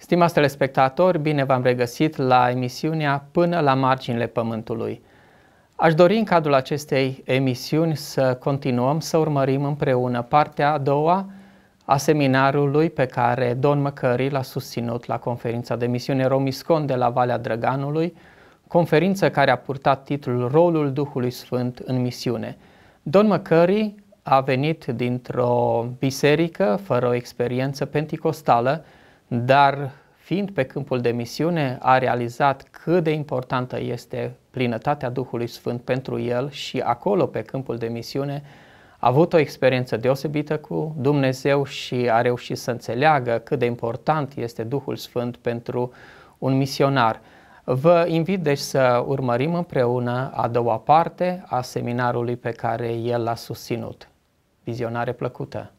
Stimați telespectatori, bine v-am regăsit la emisiunea Până la marginile Pământului. Aș dori în cadrul acestei emisiuni să continuăm să urmărim împreună partea a doua a seminarului pe care Don Măcări l-a susținut la conferința de misiune Romiscon de la Valea Drăganului, conferință care a purtat titlul Rolul Duhului Sfânt în misiune. Don Măcări a venit dintr-o biserică fără o experiență penticostală, dar fiind pe câmpul de misiune, a realizat cât de importantă este plinătatea Duhului Sfânt pentru el și acolo, pe câmpul de misiune, a avut o experiență deosebită cu Dumnezeu și a reușit să înțeleagă cât de important este Duhul Sfânt pentru un misionar. Vă invit deci să urmărim împreună a doua parte a seminarului pe care el l-a susținut. Vizionare plăcută!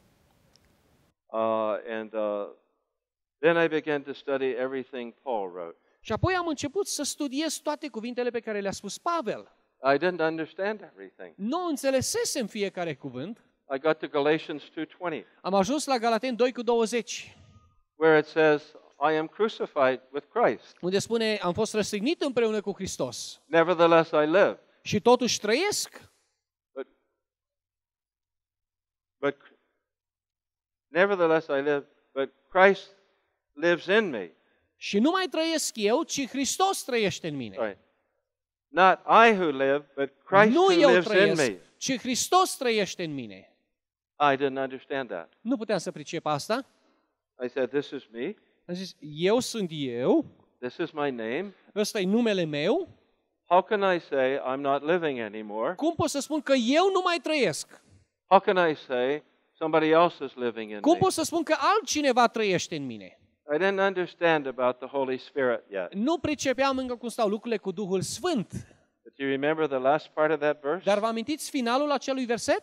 Then I began to study everything Paul wrote. Și apoi am început să studiez toate cuvintele pe care le-a spus Pavel. I didn't understand everything. Nu înțelesesem fiecare cuvânt. I got to Galatians 2:20, Am ajuns la Galateni 2:20, where it says, I am crucified with Christ. unde spune, am fost răstignit împreună cu Hristos. Nevertheless I live. Și totuși trăiesc. But nevertheless I live, but Christ lives in me. Și nu mai trăiesc eu, ci Hristos trăiește în mine. Right. Not I who live, but Christ Nu who eu lives in trăiesc, me. ci Hristos trăiește în mine. I didn't understand that. Nu puteam să pricep asta. I said, this is me. Am zis, eu sunt eu, This is my name. ăsta e numele meu. How can I say I'm not living anymore? Cum pot să spun că eu nu mai trăiesc? How can I say somebody else is living in Cum me? pot să spun că altcineva trăiește în mine? I didn't understand about the Holy Spirit yet. Nu pricepeam încă cum stau lucrurile cu Duhul Sfânt. But you remember the last part of that verse? Dar vă amintiți finalul acelui verset?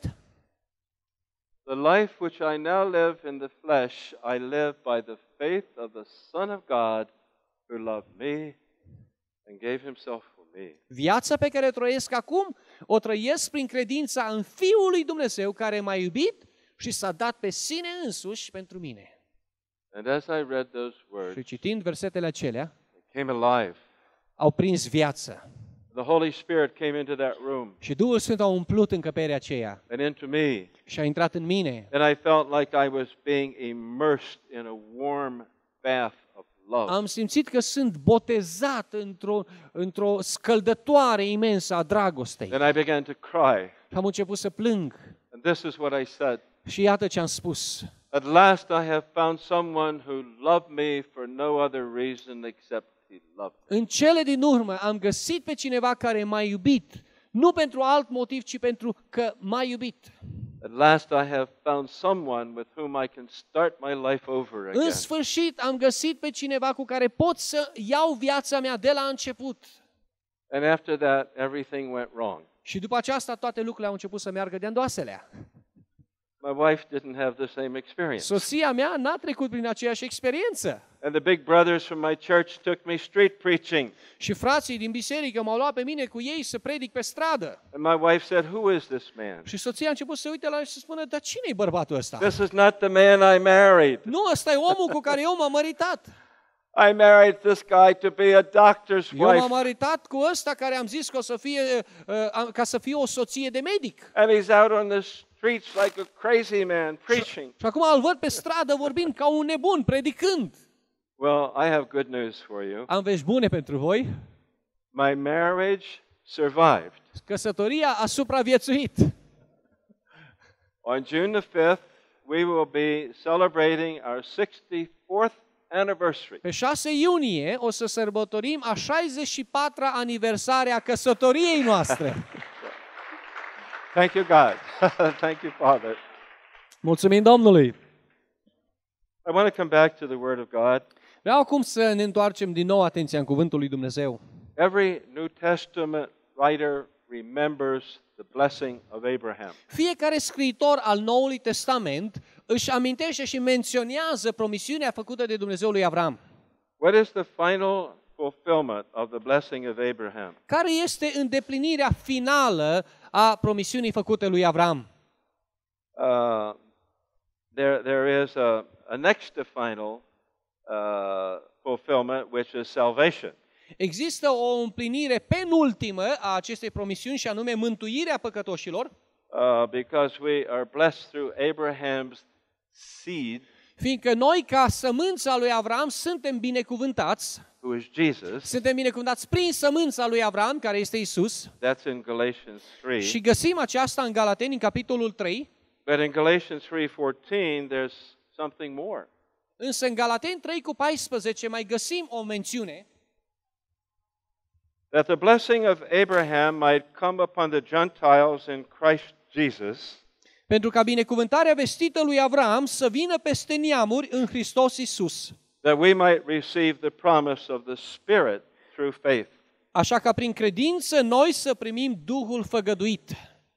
The life which I now live in the flesh, I live by the faith of the Son of God who loved me and gave himself for me. Viața pe care o trăiesc acum, o trăiesc prin credința în Fiul lui Dumnezeu care m-a iubit și s-a dat pe sine însuși pentru mine. And as I read those Și words, citind versetele acelea, they came alive. au prins viață. The Holy Spirit came into that room Și Duhul Sfânt a umplut încăperea aceea and into me. și a intrat în mine. And I felt like I was being immersed in a warm bath of love. Am simțit că sunt botezat într-o scăldătoare imensă a dragostei. Then I began to cry. Și am început să plâng. And this is what I said. Și iată ce am spus. At last I have found someone who loved me for no other reason except he loved me. În cele din urmă am găsit pe cineva care m-a iubit, nu pentru alt motiv, ci pentru că m-a iubit. At last I have found someone with whom I can start my life over again. În sfârșit am găsit pe cineva cu care pot să iau viața mea de la început. And after that, everything went wrong. Și după aceasta toate lucrurile au început să meargă de îndoaselea. My wife didn't have the same experience. Soția mea n-a trecut prin aceeași experiență. And the big brothers from my church took me street preaching. Și frații din biserică m-au luat pe mine cu ei să predic pe stradă. And my wife said, who is this man? Și soția a început să se uite la el și să spună, dar cine e bărbatul ăsta? This is not the man I married. Nu, ăsta e omul cu care eu m-am măritat. I married this guy to be a doctor's Eu m-am wife. măritat cu ăsta care am zis că o să fie, ca să fie o soție de medic. And he's out on the streets like a crazy man preaching. Și acum îl văd pe stradă vorbind ca un nebun, predicând. Well, I have good news for you. Am vești bune pentru voi. My marriage survived. Căsătoria a supraviețuit. On June the 5th, we will be celebrating our 64th anniversary. Pe 6 iunie o să sărbătorim a 64-a aniversare a căsătoriei noastre. Thank you, God. Thank you, Father. Mulțumim Domnului! I want to come back to the Word of God. Vreau acum să ne întoarcem din nou atenția în Cuvântul lui Dumnezeu. Every New Testament writer remembers the blessing of Abraham. Fiecare scriitor al Noului Testament își amintește și menționează promisiunea făcută de Dumnezeu lui Avram. What is the final fulfillment of the blessing of Abraham? Care este îndeplinirea finală a promisiunii făcute lui Avram? There is a next to final fulfillment, which is salvation. Există o împlinire penultimă a acestei promisiuni și anume mântuirea păcătoșilor, Because we are blessed through Abraham's seed, fiindcă noi, ca sămânța lui Avram, suntem binecuvântați. who is Jesus. Suntem binecuvântați prin sămânța lui Avram, care este Isus. That's in Galatians 3. Și găsim aceasta în Galateni, în capitolul 3. But in Galatians 3:14, there's something more. Însă în Galateni 3:14 mai găsim o mențiune, That the blessing of Abraham might come upon the Gentiles in Christ Jesus, pentru ca binecuvântarea vestită lui Avram să vină peste neamuri în Hristos Isus. that we might receive the promise of the Spirit through faith. Așa ca prin credință noi să primim Duhul făgăduit.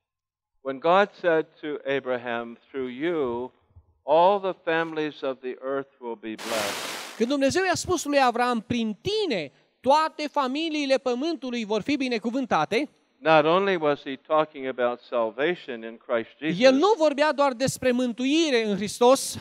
When God said to Abraham, through you, all the families of the earth will be blessed, Când Dumnezeu i-a spus lui Avram, prin tine toate familiile pământului vor fi binecuvântate, not only was he talking about salvation in Christ Jesus, el nu vorbea doar despre mântuire în Hristos,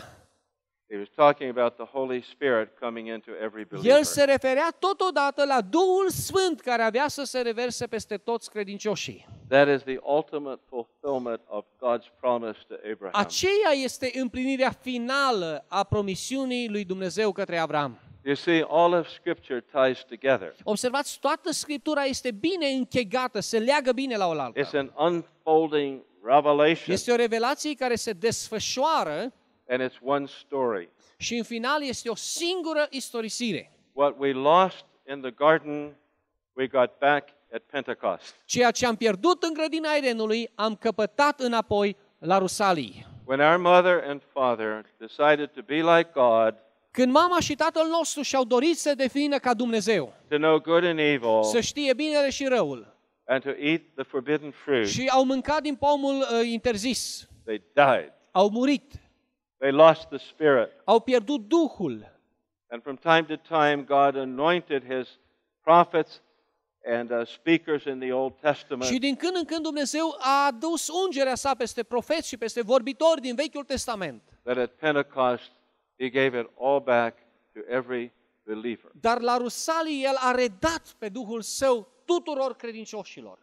he was talking about the Holy Spirit coming into every believer. el se referea totodată la Duhul Sfânt care avea să se reverse peste toți credincioșii. That is the ultimate fulfillment of God's promise to Abraham. Aceea este împlinirea finală a promisiunii lui Dumnezeu către Avram. You see, all of Scripture ties together. Observați, toată Scriptura este bine închegată, se leagă bine la oaltă. It's an unfolding revelation, Este o revelație care se desfășoară and it's one story. și în final este o singură istorisire. What we lost in the garden, we got back at Pentecost. Ceea ce am pierdut în grădina Edenului, am căpătat înapoi la Rusalii. When our mother and father decided to be like God, Când mama și tatăl nostru și-au dorit să devină ca Dumnezeu, to know good and evil, să știe binele și răul, and to eat the forbidden fruit, și au mâncat din pomul interzis, they died. au murit, They lost the Spirit. au pierdut Duhul. And from time to time, God anointed His prophets and speakers in the Old Testament. Și din când în când Dumnezeu a adus ungerea sa peste profeți și peste vorbitori din Vechiul Testament. That at Pentecost, He gave it all back to every believer. Dar la Rusalii El a redat pe Duhul Său tuturor credincioșilor.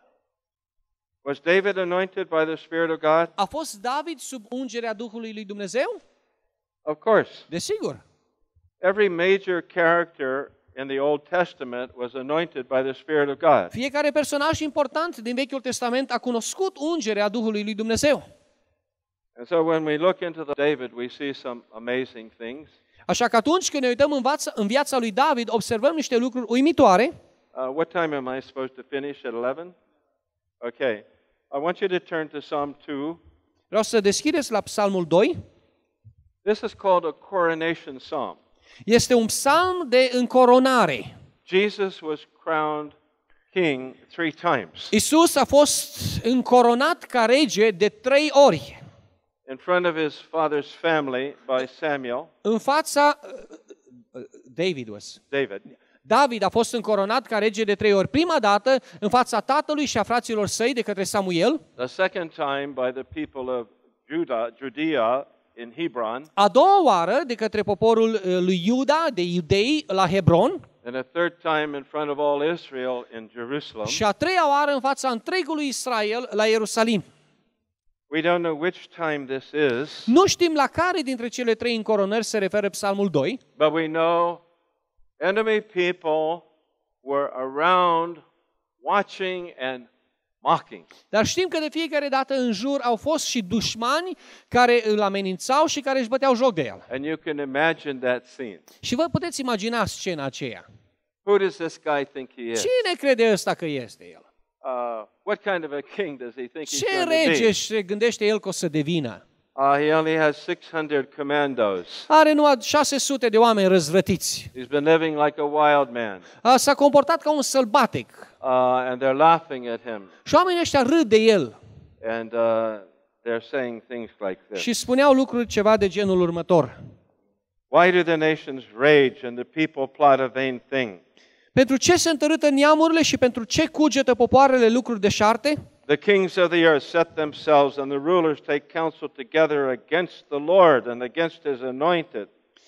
Was David anointed by the Spirit of God? A fost David sub ungerea Duhului lui Dumnezeu? Of course. Desigur. Every major character in the Old Testament was anointed by the Spirit of God. Fiecare personaj important din Vechiul Testament a cunoscut ungerea Duhului lui Dumnezeu. And so when we look into David, we see some amazing things. Așa că atunci când ne uităm în viața lui David, observăm niște lucruri uimitoare. What time am I supposed to finish? At 11? Okay. I want you to turn to Psalm 2. Vreau să deschideți la Psalmul 2. This is called a coronation psalm. Este un psalm de încoronare. Jesus was crowned king 3 times. Isus a fost încoronat ca rege de 3 ori. In front of his father's family by Samuel, În fața David a fost încoronat ca rege de 3 ori. Prima dată în fața tatălui și a fraților săi de către Samuel. the second time by the people of Judea in Hebron, A doua oară de către poporul lui Iuda, de iudei, la Hebron. and a third time in front of all Israel in Jerusalem. Și a treia oară în fața întregului Israel la Ierusalim. We don't know which time this is, Nu știm la care dintre cele 3 încoronări se referă Psalmul 2, but we know enemy people were around watching and mocking. dar știm că de fiecare dată în jur au fost și dușmani care îl amenințau și care își băteau joc de el. And you can imagine that scene. Și vă puteți imagina scena aceea. Who does this guy think he is? Cine crede ăsta că este el? What kind of a king does he think he's Ce going to rege be? se gândește el că o să devină? He only has 600 commandos. Are numai 600 de oameni răzvrătiți. He's been living like a wild man. S-a comportat ca un sălbatic. And they're laughing at him. Și oamenii ăștia râd de el. And they're saying things like this. Și spuneau lucruri ceva de genul următor. Why do the nations rage and the people plot a vain thing? Pentru ce se întărâtă neamurile și pentru ce cugetă popoarele lucruri deșarte? The kings of the earth set themselves and the rulers take counsel together against the Lord and against his anointed.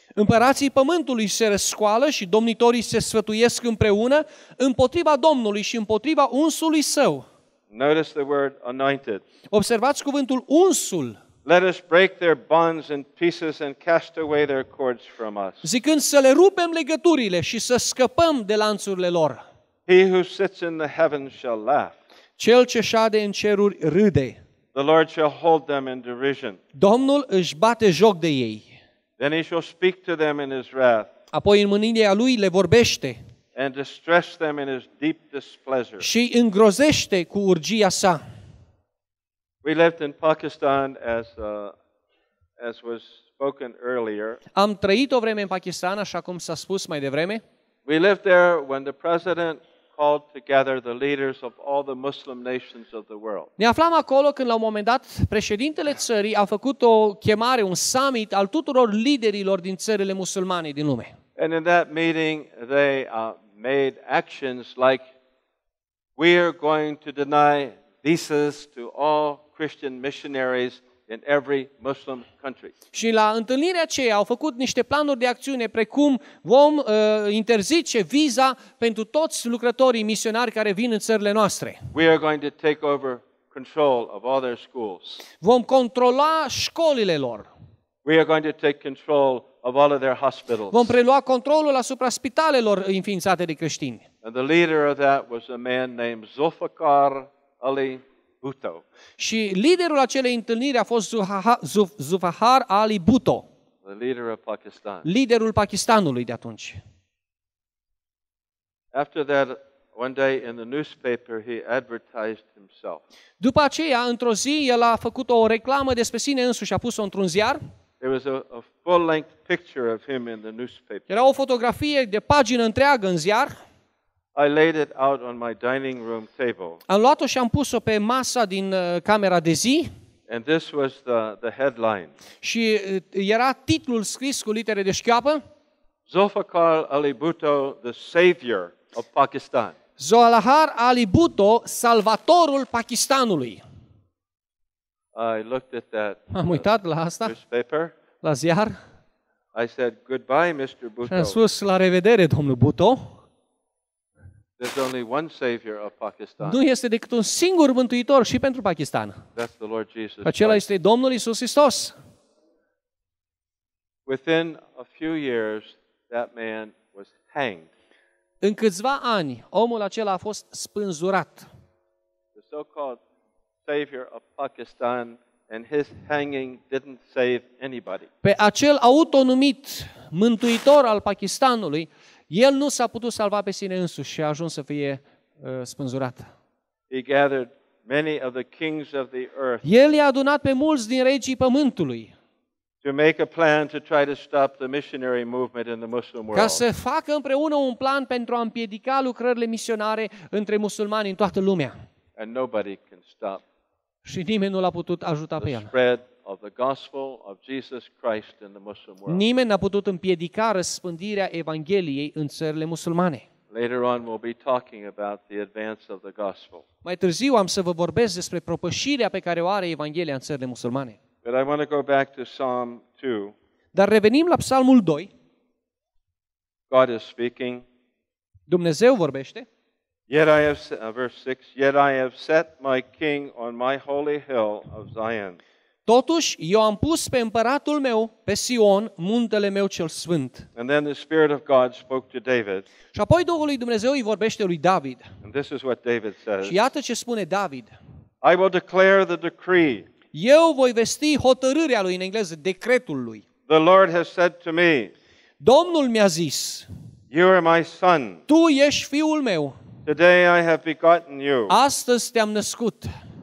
Împărații pământului se răscoală și domnitorii se sfătuiesc împreună împotriva Domnului și împotriva unsului său. Notice the word anointed. Observați cuvântul unsul. Let us break their bonds in pieces and cast away their cords from us. Zicând să le rupem legăturile și să scăpăm de lanțurile lor. He who sits in the heavens shall laugh. Cel ce șade în ceruri râde. The Lord shall hold them in derision. Domnul își bate joc de ei. Then he shall speak to them in his wrath, Apoi în mânia lui le vorbește and distress them in his deep displeasure. și îi îngrozește cu urgia sa. We lived in Pakistan as was spoken earlier. Am trăit o vreme în Pakistan, așa cum s-a spus mai devreme. We lived there when the president called together the leaders of all the Muslim nations of the world. Ne aflam acolo când la un moment dat președintele țării a făcut o chemare, un summit al tuturor liderilor din țările musulmane din lume. And in that meeting they made actions like we are going to deny visas to all Christian missionaries in every Muslim country. Și la întâlnirea aceea au făcut niște planuri de acțiune precum vom interzice viza pentru toți lucrătorii misionari care vin în țările noastre. We are going to take over control of all their schools. Vom controla școlile lor. We are going to take control of all of their hospitals. Vom prelua controlul asupra spitalelor înființate de creștini. And the leader of that was a man named Zulfikar Ali Bhutto. Și liderul acelei întâlniri a fost Zulfikar Ali Bhutto, The leader of Pakistan. liderul Pakistanului de atunci. After that, one day in the newspaper, he advertised himself. După aceea, într-o zi, el a făcut o reclamă despre sine însuși, a pus-o într-un ziar. There was a full-length picture of him in the newspaper. Era o fotografie de pagină întreagă în ziar. I laid it out on my dining room table. Am luat-o și am pus-o pe masa din camera de zi. And this was the headline. Și era titlul scris cu litere de șchioapă: Zulfikar Ali Bhutto, the savior of Pakistan. Zulfikar Ali Bhutto, salvatorul Pakistanului. I looked at that Am uitat la asta, newspaper. la ziar, I said, "Goodbye, Mr. și am Bhutto. spus la revedere, domnul Bhutto. There's only one savior of Pakistan. Nu este decât un singur mântuitor și pentru Pakistan. That's the Lord Jesus Acela Christ." este Domnul Iisus Hristos. Within a few years, that man was hanged. În câțiva ani, omul acela a fost spânzurat. The so-called savior of Pakistan, and his hanging didn't save anybody. Pe acel autonumit mântuitor al Pakistanului, el nu s-a putut salva pe sine însuși și a ajuns să fie spânzurat. He gathered many of the kings of the earth El i-a adunat pe mulți din regii pământului to make a plan to try to stop the missionary movement in the Muslim ca world. să facă împreună un plan pentru a împiedica lucrările misionare între musulmani în toată lumea. And nobody can stop Și nimeni nu l-a putut ajuta pe the el. spread of the gospel of Jesus Christ in the Muslim world. Nimeni n-a putut împiedica răspândirea Evangheliei în țările musulmane. Later on, we'll be talking about the advance of the gospel. Mai târziu am să vă vorbesc despre propășirea pe care o are Evanghelia în țările musulmane. But I want to go back to Psalm 2. Dar revenim la Psalmul 2. God is speaking. Dumnezeu vorbește. Yet I have, verse 6, yet I have set my king on my holy hill of Zion. Totuși, eu am pus pe împăratul meu, pe Sion, muntele meu cel sfânt. And then the Spirit of God spoke to David. Și apoi Duhul lui Dumnezeu îi vorbește lui David. And this is what David says. Și iată ce spune David. I will declare the decree. Eu voi vesti hotărârea lui, în engleză, decretul lui. The Lord has said to me, Domnul mi-a zis, you are my son. tu ești fiul meu, Today I have begotten you. astăzi te-am născut.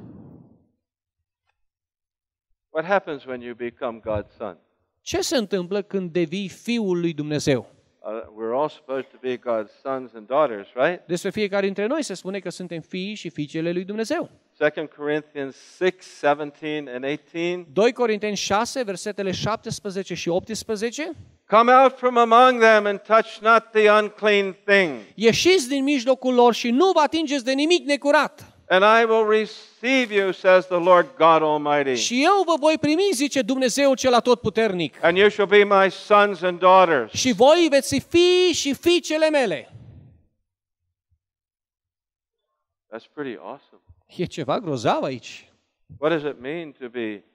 What happens when you become God's son? Ce se întâmplă când devii fiul lui Dumnezeu? We're all supposed to be God's sons and daughters, right? Despre fiecare dintre noi se spune că suntem fii și fiicele lui Dumnezeu. 2 Corinthians 6, 17 and 18. 2 Corinteni 6, versetele 17 și 18. Come out from among them and touch not the unclean thing. Ieșiți din mijlocul lor și nu vă atingeți de nimic necurat. And I will receive you, says the Lord God Almighty. Și eu vă voi primi, zice Dumnezeu cel atotputernic. And you shall be my sons and daughters. Și voi veți fi și fiicele mele. That's pretty awesome. E ceva grozav aici. What does it mean to be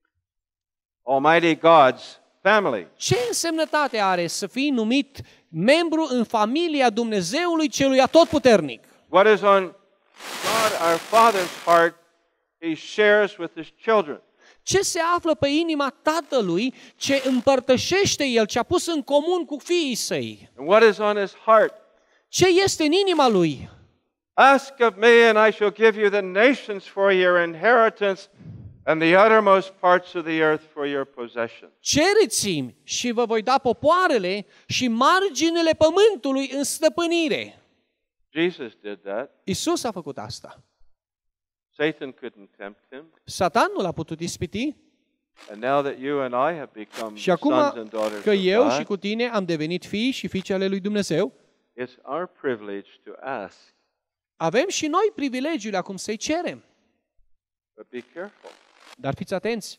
Almighty God's family? Ce însemnătate are să fii numit membru în familia Dumnezeului celui atotputernic? What is on God our Father's heart, He shares with His children. Ce se află pe inima Tatălui, ce împărtășește El, ce a pus în comun cu fiii săi? And what is on His heart? Ce este în inima Lui? Ask of me, and I shall give you the nations for your inheritance, and the uttermost parts of the earth for your possession. Cereți-mi și vă voi da popoarele și marginile pământului în stăpânire. Jesus did that. Isus a făcut asta. Satan couldn't tempt him. Satan nu l-a putut ispiti. And now that you and I have become Și acum sons and daughters că of eu și God, cu tine am devenit fii și fiice ale lui Dumnezeu, it's our privilege to ask. avem și noi privilegiul acum să-i cerem. But be careful. Dar fiți atenți.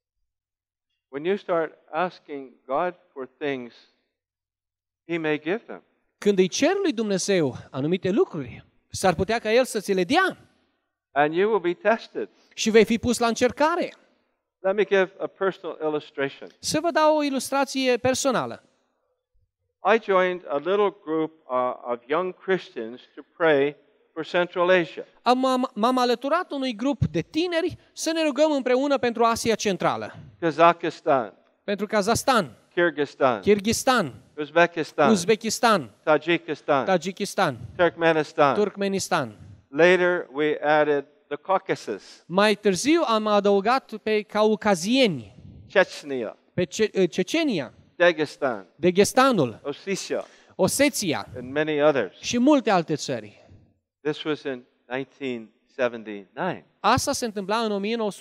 When you start asking God for things, He may give them. Când îi cer lui Dumnezeu anumite lucruri, s-ar putea ca El să ți le dea And you will be tested. și vei fi pus la încercare. Let me give a personal illustration. Să vă dau o ilustrație personală. I joined a little group of young Christians to pray for Central Asia. M-am alăturat unui grup de tineri să ne rugăm împreună pentru Asia Centrală, Kazakhstan, pentru Kazahstan, Kyrgyzstan, Kyrgyzstan, Uzbekistan, Uzbekistan, Tajikistan, Tajikistan, Turkmenistan. Turkmenistan. Later, we added the Caucasus, Mai târziu am adăugat pe caucazieni, Chechnya, pe Cecenia, Dagestan, Dagestanul, Ossetia, Oseția and many others. și multe alte țări. This was in 1979. Asta se întâmpla în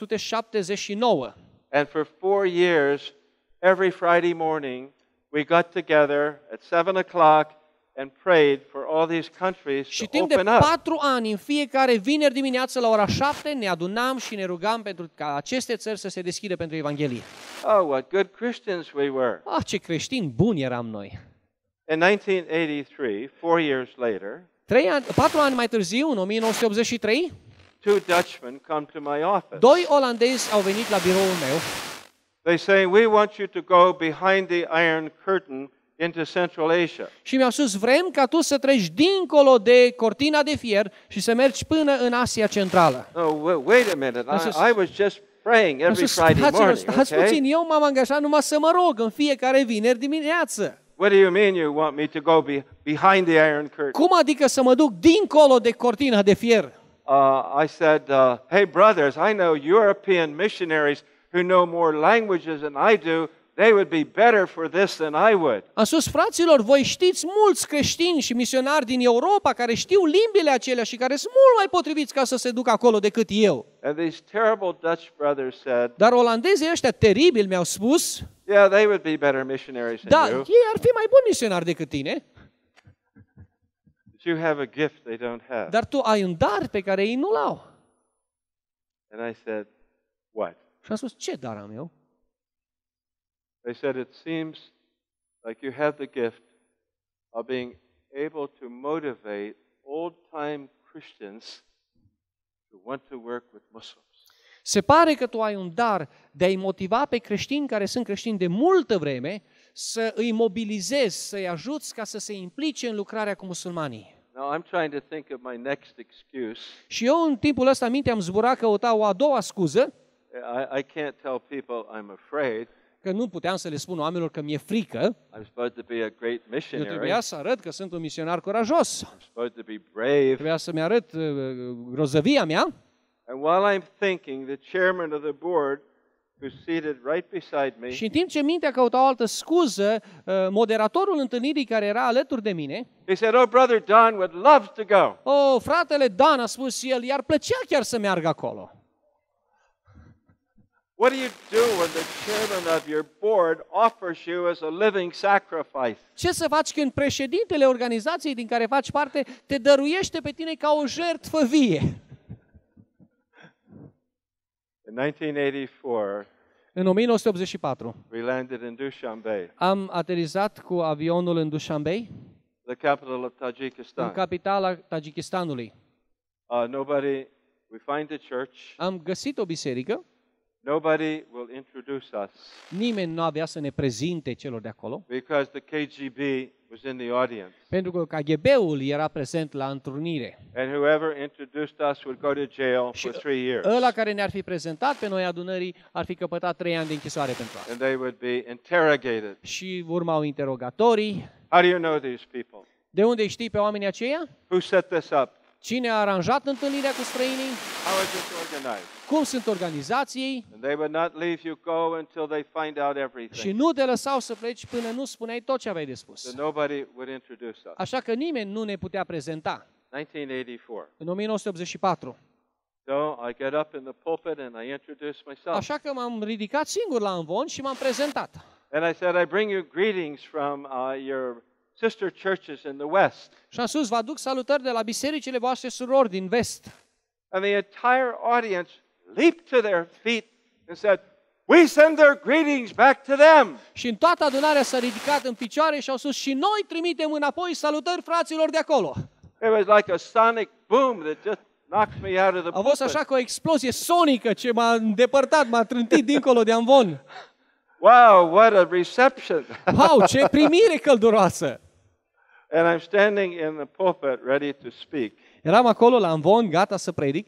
1979. And for 4 years, every Friday morning, we got together at 7 o'clock and prayed for all these countries Și to timp de open up. 4 ani, în fiecare vineri dimineață la ora 7, ne adunam și ne rugam pentru ca aceste țări să se deschidă pentru Evanghelie. Oh, what good Christians we were. Ce creștini buni eram noi! In 1983, 4 years later, 4 ani mai târziu, în 1983, 2 Dutchmen come to my office. 2 olandezi au venit la biroul meu They say, we want you to go behind the Iron Curtain into Central Asia. și mi-au spus, vrem ca tu să treci dincolo de cortina de fier și să mergi până în Asia Centrală. Oh, wait a minute. This is- I was just praying every Friday morning, Stați okay? puțin, eu m-am angajat numai să mă rog în fiecare vineri dimineață. What do you mean you want me to go behind the Iron Curtain? Cum adică să mă duc dincolo de cortina de fier? I said, hey, brothers, I know European missionaries who know more languages than I do. They would be better for this than I would. Am spus, fraților, voi știți mulți creștini și misionari din Europa care știu limbile acelea și care sunt mult mai potriviți ca să se ducă acolo decât eu. And these terrible Dutch brothers said, Dar olandezii ăștia teribili mi-au spus, yeah, they would be better missionaries da, than you. ei ar fi mai buni misionari decât tine, But you have a gift they don't have. dar tu ai un dar pe care ei nu l-au. And I said, what? Și am spus, ce dar am eu? They said, it seems like you have the gift of being able to motivate old-time Christians to want to work with Muslims. Se pare că tu ai un dar de a-i motiva pe creștini care sunt creștini de multă vreme să îi mobilizezi, să-i ajuți ca să se implice în lucrarea cu musulmanii. Now, I'm trying to think of my next excuse. Și eu în timpul ăsta în minte am zburat căuta o a doua scuză, I can't tell people I'm afraid. că nu puteam să le spun oamenilor că mi-e frică. I'm supposed to be a great Eu missionary. trebuia să arăt că sunt un misionar curajos. I'm supposed to be brave. Trebuia să-mi arăt grozăvia mea. And while I'm thinking, the chairman of the board, who's seated right beside me, Și în timp ce mintea căuta o altă scuză, moderatorul întâlnirii care era alături de mine, he said, oh, Brother Don would love to go. fratele Dan, a spus el, i-ar plăcea chiar să meargă acolo. What do you do when the chairman of your board offers you as a living sacrifice? Ce să faci când președintele organizației din care faci parte te dăruiește pe tine ca o jertfă vie? In 1984, În 1984 we landed in Dushanbe, am aterizat cu avionul în Dushanbe, the capital of în Tajikistan. capitala Tajikistanului. We find a church. Am găsit o biserică, Nobody will introduce us nimeni nu avea să ne prezinte celor de acolo, because the KGB was in the audience. pentru că KGB-ul era prezent la întrunire. And whoever introduced us would go to jail for 3 years. Ăla care ne-ar fi prezentat pe noi adunării ar fi căpătat 3 ani de închisoare pentru asta. And they would be interrogated. Și urmau interogatorii. How do you know these people? De unde știi pe oamenii aceia? Who set this up? Cine a aranjat întâlnirea cu străinii? How is this organized? Cum sunt organizații? And they would not leave you go until they find out Și everything. nu te lăsau să pleci până nu spuneai tot ce aveai de spus. So nobody would introduce us. Așa că nimeni nu ne putea prezenta. 1984. În 1984. So I get up in the pulpit and I introduce myself. Așa că m-am ridicat singur la amvon și m-am prezentat. And I said, I bring you greetings from your sister churches in the West. Și am spus, vă aduc salutări de la bisericile voastre surori din vest. And the entire audience leaped to their feet and said, we send their greetings back to them. Și în toată adunarea s-a ridicat în picioare și au spus, și noi trimitem înapoi salutări fraților de acolo. It was like a sonic boom that just knocked me out of the A fost pulpit. așa ca o explozie sonică ce m-a îndepărtat, m-a trântit dincolo de amvon. Wow, what a reception. Wow, ce primire călduroasă! And I'm standing in the pulpit ready to speak. Eram acolo la amvon, gata să predic.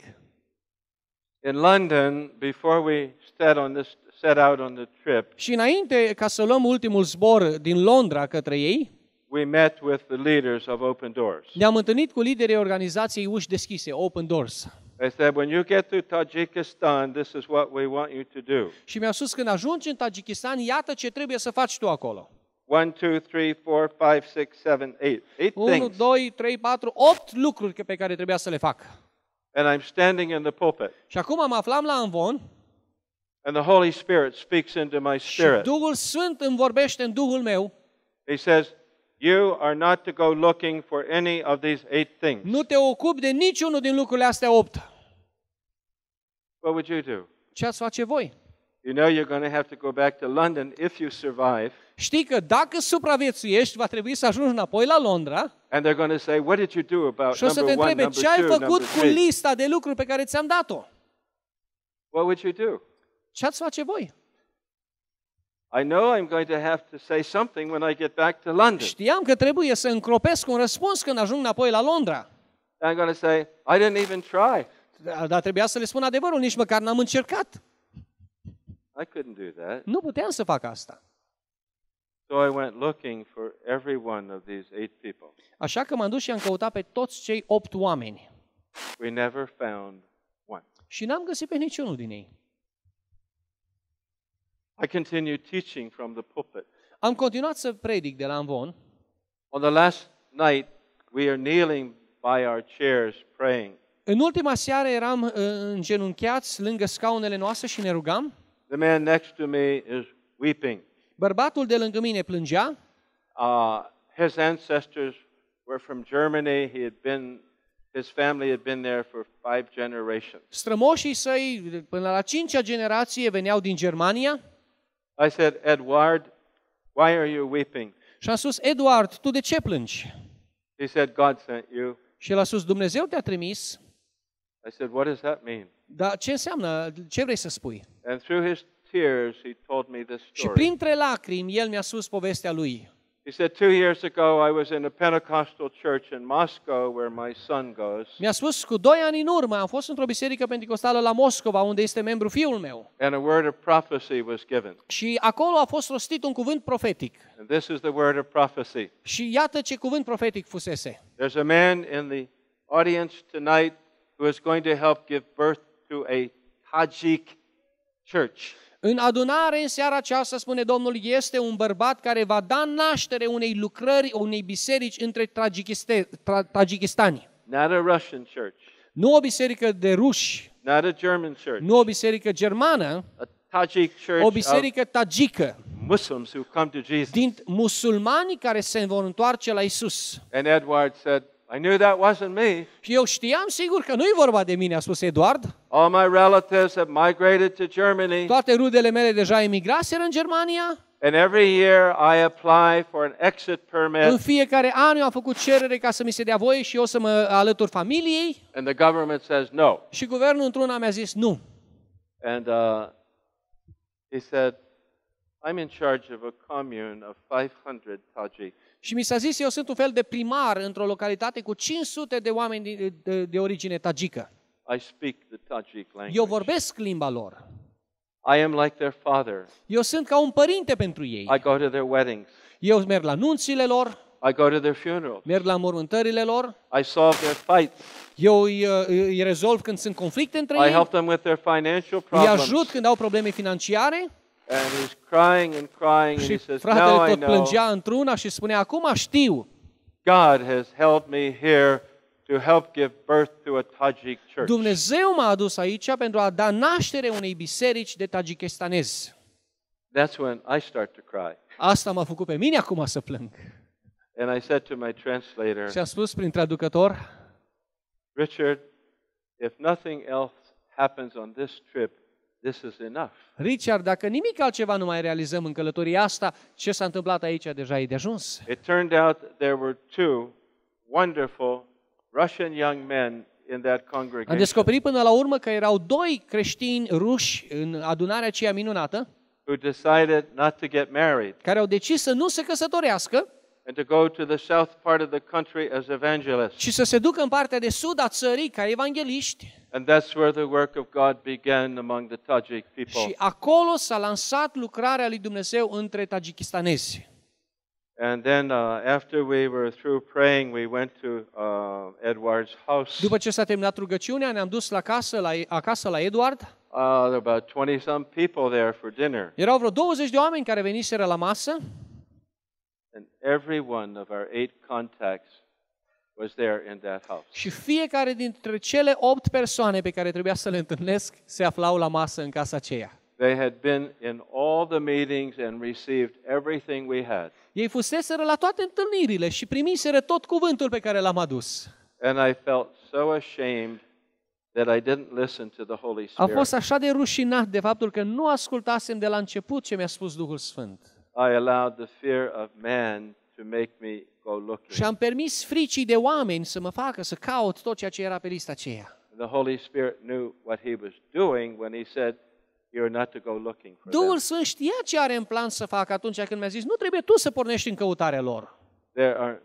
In London, before we set out on the trip, Și înainte ca să luăm ultimul zbor din Londra către ei, we met with the leaders of Open Doors. ne-am întâlnit cu liderii organizației Uși Deschise, Open Doors. They said, when you get to Tajikistan, this is what we want you to do. Și mi-au spus, când ajungi în Tajikistan, iată ce trebuie să faci tu acolo. 1, 2, 3, 4, 5, 6, 7, 8. 8 1, things. 2, 3, 4, 8 lucruri pe care trebuia să le fac. And I'm standing in the pulpit. Și acum mă aflam la amvon And the Holy Spirit speaks into my și spirit. Duhul Sfânt îmi vorbește în Duhul meu. He says, you are not to go looking for any of these 8 things. Nu te ocupi de niciunul din lucrurile astea 8. What would you do? Ce ați face voi? You know you're going to have to go back to London if you survive. Știi că dacă supraviețuiești, va trebui să ajungi înapoi la Londra And they're going to say, what did you do about și o să te number 1, întrebe number ce ai 2, făcut number cu 3? lista de lucruri pe care ți-am dat-o. What would you do? Ce ați face voi? I know I'm going to have to say something when I get back to London. Știam că trebuie să încropesc un răspuns când ajung înapoi la Londra. I'm going to say, I didn't even try. Dar trebuia să le spun adevărul, nici măcar n-am încercat. I couldn't do that. Nu puteam să fac asta. So I went looking for every one of these 8 people. Așa că m-am dus și am căutat pe toți cei 8 oameni. We never found one. Și n-am găsit pe niciunul din ei. I continued teaching from the pulpit. Am continuat să predic de la amvon. On the last night, we are kneeling by our chairs praying. În ultima seară eram îngenunchiați lângă scaunele noastre și ne rugam. The man next to me is weeping. Bărbatul de lângă mine plângea. His ancestors were from Germany. His family had been there for 5 generations. Strămoșii săi, până la 5-a generație, veneau din Germania. I said, Edward, why are you weeping? Și am spus, Eduard, tu de ce plângi? He said, God sent you. Și el a spus, Dumnezeu te-a trimis. I said, what does that mean? Dar ce înseamnă? Ce vrei să spui? And through his tears, he told me this Și story. printre lacrimi, el mi-a spus povestea lui. He said, 2 years ago, I was in a Pentecostal church in Moscow where my son goes. Mi-a spus, cu 2 ani în urmă, am fost într-o biserică pentecostală la Moscova, unde este membru fiul meu. And a word of prophecy was given. Și acolo a fost rostit un cuvânt profetic. And this is the word of prophecy. Și iată ce cuvânt profetic fusese. There's a man in the audience tonight who is going to help give birth to a Tajik church. În adunare, în seara aceasta, spune Domnul, este un bărbat care va da naștere unei lucrări, unei biserici între tajikistani. Not a Russian church. Nu o biserică de ruși, Not a German church. nu o biserică germană, A Tajik o church of biserică tagică, Muslims who come to Jesus. din musulmani care se vor întoarce la Isus. And Edward said, I knew that wasn't me. Și eu știam sigur că nu-i vorba de mine, a spus Eduard. All my relatives have migrated to Germany. Toate rudele mele deja emigraseră în Germania. And every year I apply for an exit În permit. fiecare an eu am făcut cerere ca să mi se dea voie și eu să mă alătur familiei. And the government says no. Și guvernul într-una mi-a zis nu. And he said, I'm in charge of a commune of 500 Tajik. Și mi s-a zis, eu sunt un fel de primar într-o localitate cu 500 de oameni de origine tagică. I speak the Tajik language. Eu vorbesc limba lor. I am like their father. Eu sunt ca un părinte pentru ei. I go to their weddings. Eu merg la nunțile lor, I go to their funerals. merg la mormântările lor, I solve their fights. eu îi rezolv când sunt conflicte între I ei, help them with their financial îi problems. ajut când au probleme financiare. And he's crying and crying and Și he says, fratele now I tot know plângea într-una și spunea, acum știu, God has held me here to help give birth to a Tajik church. Dumnezeu m-a adus aici pentru a da naștere unei biserici de tajikistanezi. That's when I start to cry. Asta m-a făcut pe mine acum să plâng. And I said to my translator, Și am spus prin traducător, Richard, if nothing else happens on this trip, this is enough. Richard, dacă nimic altceva nu mai realizăm în călătoria asta, ce s-a întâmplat aici deja e de ajuns. It turned out there were two wonderful Russian young men in that Am congregation descoperit până la urmă că erau doi creștini ruși în adunarea aceea minunată, who decided not to get married care au decis să nu se căsătorească, and to go to the south part of the country as evangelists. și să se ducă în partea de sud a țării ca evangeliști. And that's where the work of God began among the Tajik people. Și acolo s-a lansat lucrarea lui Dumnezeu între tajikistanezi. And then after we were through praying, we went to Edward's house. După ce s-a terminat rugăciunea, ne-am dus acasă la Eduard. There were about 20-some people there for dinner. Erau vreo 20 de oameni care veniseră la masă And every one of our 8 contacts was there in that house. și fiecare dintre cele 8 persoane pe care trebuia să le întâlnesc se aflau la masă în casa aceea. They had been in all the meetings and received everything we had. Ei fuseseră la toate întâlnirile și primiseră tot cuvântul pe care l-am adus. And I felt so ashamed that I didn't listen to the Holy Am Spirit. fost așa de rușinat de faptul că nu ascultasem de la început ce mi-a spus Duhul Sfânt. I allowed the fear of man to make me go looking. Și am permis fricii de oameni să mă facă să caut tot ceea ce era pe lista aceea. The Holy Spirit knew what he was doing when he said, you're not to go looking for Duhul them. Sfânt știa ce are în plan să facă atunci când mi-a zis, nu trebuie tu să pornești în căutarea lor. There are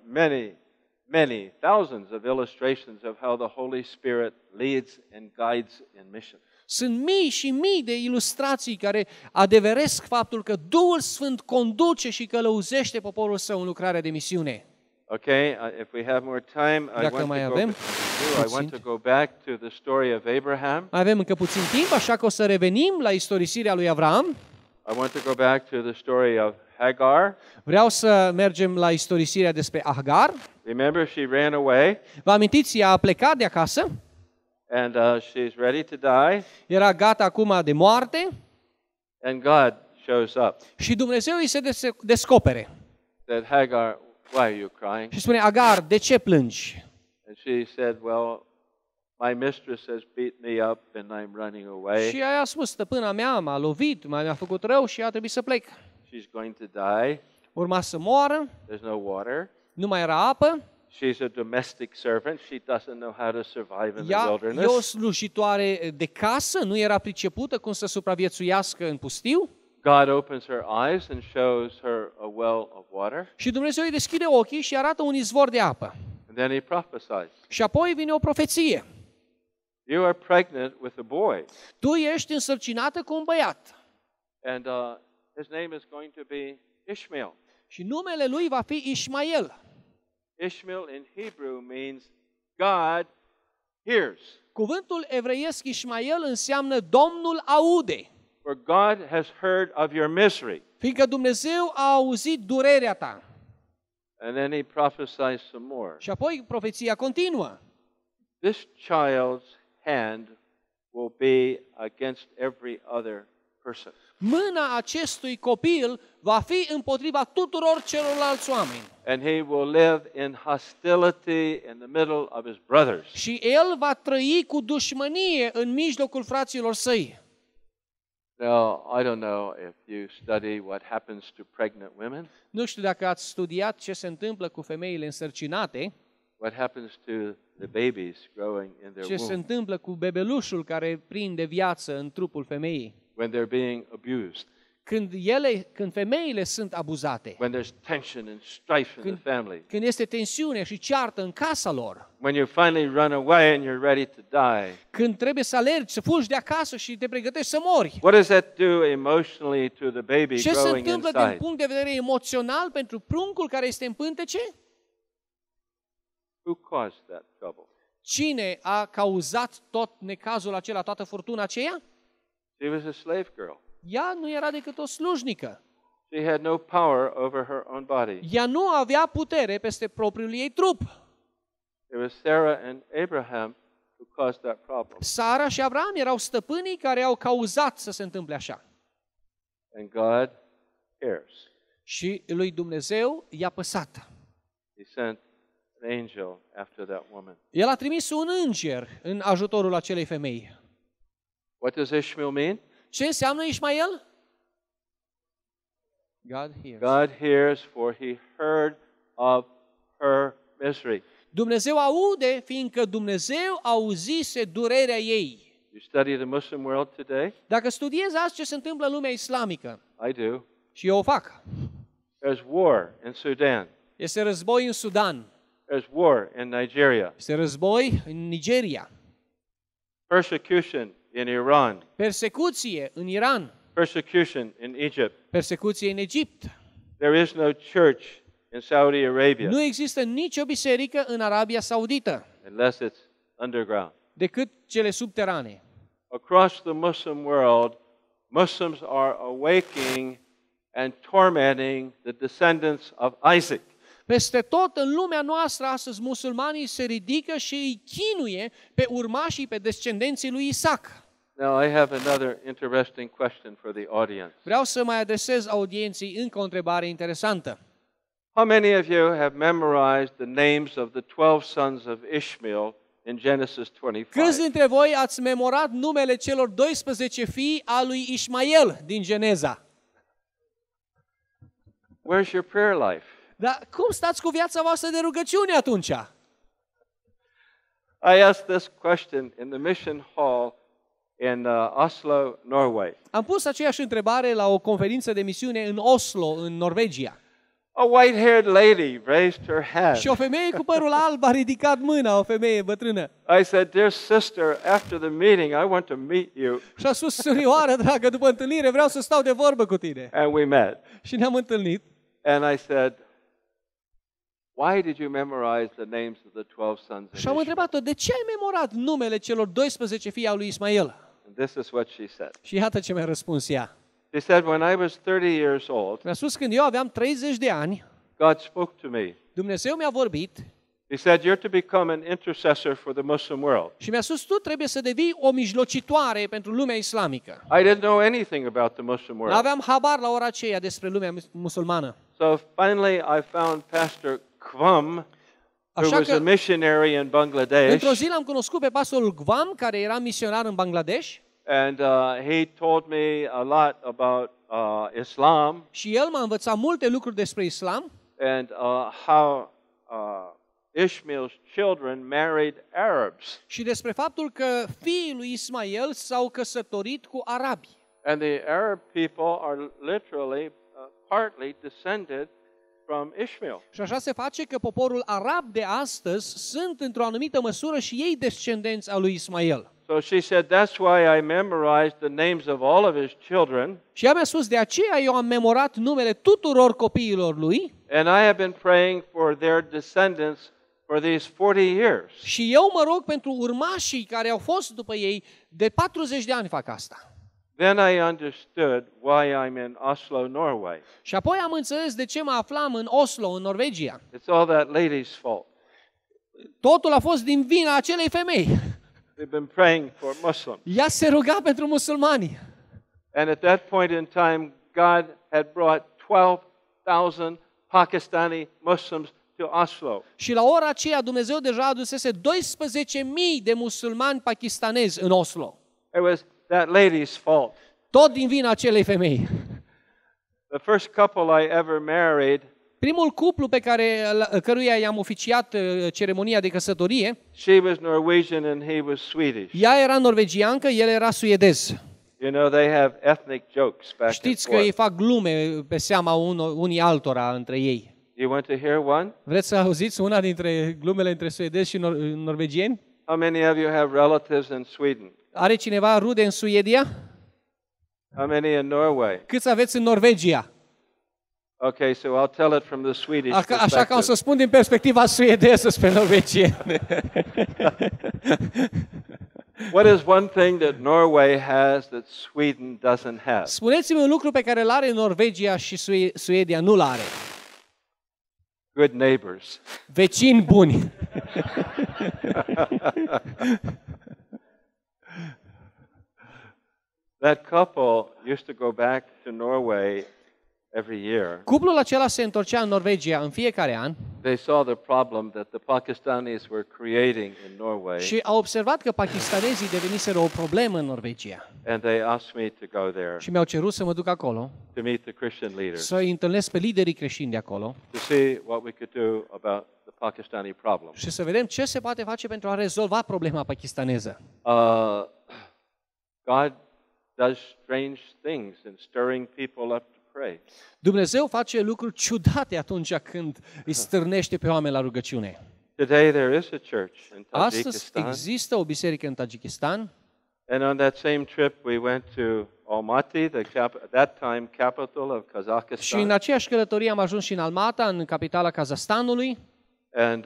many, thousands of illustrations of how the Holy Spirit leads and guides in mission. Sunt mii și mii de ilustrații care adeveresc faptul că Duhul Sfânt conduce și călăuzește poporul său în lucrarea de misiune. Okay, if we have more time, Dacă mai avem I want to go back to the story of Abraham. Mai avem încă puțin timp, așa că o să revenim la istorisirea lui Avram. I want to go back to the story of Hagar. Vreau să mergem la istorisirea despre Hagar. Remember, she ran away, Vă amintiți, ea a plecat de acasă, and she's ready to die, era gata acum de moarte and God shows up. și Dumnezeu îi se descopere. Said, Hagar, why are you crying? Și spune, Agar, de ce plângi? And she said, well, my mistress has beat me up and I'm running away. Și ea a spus, stăpâna mea m-a lovit, mi-a făcut rău și a trebuit să plec. She's going to die. Urma să moară, There's no water. nu mai era apă, She's a domestic servant. She doesn't know how to survive in the ea e o wilderness. slujitoare de casă, nu era pricepută cum să supraviețuiască în pustiu. God opens her eyes and shows her a well of water. Și Dumnezeu îi deschide ochii și arată un izvor de apă. And then he prophesies. Și apoi vine o profeție. You are pregnant with a boy. Tu ești însărcinată cu un băiat. And his name is going to be Ishmael. Și numele lui va fi Ismael. Ishmael in Hebrew means God hears. Cuvântul evreiesc Ismael înseamnă Domnul aude. For God has heard of your misery. Fiindcă Dumnezeu a auzit durerea ta. And then he prophesies some more. Și apoi profeția continuă. This child's hand will be against every other person. mâna acestui copil va fi împotriva tuturor celorlalți oameni. And he will live in hostility in the middle of his brothers. Și el va trăi cu dușmănie în mijlocul fraților săi. Now, I don't know if you study what happens to pregnant women, Nu știu dacă ați studiat ce se întâmplă cu femeile însărcinate, what happens to the babies growing in their ce se womb întâmplă cu bebelușul care prinde viață în trupul femeii. when they're being abused, Când femeile sunt abuzate, when there's tension and strife in the family, când este tensiune și ceartă în casa lor, when you finally run away and you're ready to die. când trebuie să alergi, să fugi de acasă și te pregătești să mori. What does that do emotionally to the baby Ce se growing întâmplă din inside? punct de vedere emoțional pentru pruncul care este în pântece? Who caused that trouble? Cine a cauzat tot necazul acela, toată furtuna aceea? She was a slave girl. Ea nu era decât o slujnică. She had no power over her own body. Ea nu avea putere peste propriul ei trup. It was Sarah and Abraham who caused that problem. Sara și Avram erau stăpânii care au cauzat să se întâmple așa. And God cares. Și lui Dumnezeu i-a păsat. He sent an angel after that woman. El a trimis un înger în ajutorul acelei femei. What does Ishmael mean? Ce înseamnă Ismael? God hears. God hears, for he heard of her misery. Dumnezeu aude, fiindcă Dumnezeu auzise durerea ei. You study the Muslim world today? Dacă studiezi azi ce se întâmplă în lumea islamică, I do. și eu o fac, There's war in Sudan. este război în Sudan, There's war in Nigeria. este război în Nigeria, Persecution in Iran. persecuție în Iran, Persecution in Egypt. persecuție în Egipt. There is no church in Saudi Arabia Nu există nicio biserică în Arabia Saudită unless it's underground. decât cele subterane. Across the Muslim world, Muslims are awaking and tormenting the descendants of Isaac. Peste tot în lumea noastră astăzi musulmanii se ridică și îi chinuie pe urmașii, pe descendenții lui Isaac. Now, I have another interesting question for the audience. Vreau să mai adresez audienței încă o întrebare interesantă. How many of you have memorized the names of the 12 sons of Ishmael in Genesis 25? Câți dintre voi ați memorat numele celor 12 fii a lui Ismael din Geneza? Where's your prayer life? Dar cum stați cu viața voastră de rugăciune atunci? I asked this question in the mission hall in Oslo, Norway. Am pus aceeași întrebare la o conferință de misiune în Oslo, în Norvegia. A white-haired lady raised her hand. Și o femeie cu părul alb a ridicat mâna, o femeie bătrână. I said, "Dear sister, after the meeting, I want to meet you." Și a spus, surioară dragă, după întâlnire vreau să stau de vorbă cu tine. And we met. Și ne-am întâlnit. And I said, "Why did you memorize the names of the 12 sons of Și am Ishmael?" întrebat-o, de ce ai memorat numele celor 12 fii al lui Ismael? And this is what she said. Și iată ce mi-a răspuns ea. She said, "When I was 30 years old, Mi-a spus, când eu aveam 30 de ani, God spoke to me. Dumnezeu mi-a vorbit He said, "You're to become an intercessor for the Muslim world." și mi-a spus, tu trebuie să devii o mijlocitoare pentru lumea islamică. I didn't know anything about the Muslim world. N-aveam habar la ora aceea despre lumea musulmană. So finally I found Pastor Kvam, who Așa was a că, missionary in Bangladesh, într-o zi l-am cunoscut pe pastorul Gvam, care era misionar în Bangladesh, and he told me a lot about Islam și el m-a învățat multe lucruri despre islam and how Ishmael's children married Arabs. și despre faptul că fiii lui Ismael s-au căsătorit cu arabi. And the Arab people are literally partly descended from Ishmael. Și așa se face că poporul arab de astăzi sunt într-o anumită măsură și ei descendenți al lui Ismael. So she said, "That's why I memorized the names of all of his children, Și ea mi-a spus, de aceea eu am memorat numele tuturor copiilor lui and I have been praying for their descendants for these 40 years." și eu mă rog pentru urmașii care au fost după ei, de 40 de ani fac asta. Then I understood why I'm in Oslo, Norway. Și apoi am înțeles de ce mă aflam în Oslo, în Norvegia. It's all that lady's fault. Totul a fost din vina acelei femei. They've been praying for Muslims. Ea se ruga pentru musulmani. And at that point in time, God had brought 12,000 Pakistani Muslims to Oslo. Și la ora aceea Dumnezeu deja adusese 12.000 de musulmani pakistanezi în Oslo. It was that lady's fault. Tot din vina acelei femei. The first couple I ever married, Primul cuplu căruia i-am oficiat ceremonia de căsătorie, she was Norwegian and he was Swedish. ea era norvegiancă, el era suedez. You know, they have ethnic jokes back and Știți că ei forth. fac glume pe seama unii altora între ei. You want to hear one? Vreți să auziți una dintre glumele între suedezi și norvegieni? How many of you have relatives in Sweden? Are cineva rude în Suedia? How many in Norway? Câți aveți în Norvegia? Okay, so I'll tell it from the Swedish Așa că o să perspective. spun din perspectiva suedeză spre norvegieni. What is one thing that Norway has that Sweden doesn't have? Spuneți-mi un lucru pe care îl are Norvegia și Suedia nu-l are. Good neighbors. Vecini buni. That couple used to go back to Norway every year. Cuplul acela se întorcea în Norvegia în fiecare an They saw the problem that the Pakistanis were creating in Norway, și au observat că pakistanezii deveniseră o problemă în Norvegia. and they asked me to go there Și mi-au cerut să mă duc acolo, to meet the Christian leaders, să îi întâlnesc pe liderii creștini de acolo to see what we could do about the Pakistani problem. și să vedem ce se poate face pentru a rezolva problema pakistaneză. God does strange things in stirring people up to pray. Dumnezeu face lucruri ciudate atunci când îi stârnește pe oameni la rugăciune. Today there is a church in Astăzi Tajikistan, există o biserică în Tajikistan and on that same trip we went to Almaty, at that time capital of și în Kazakhstan, aceeași călătorie am ajuns și în Almata, în capitala Kazahstanului, and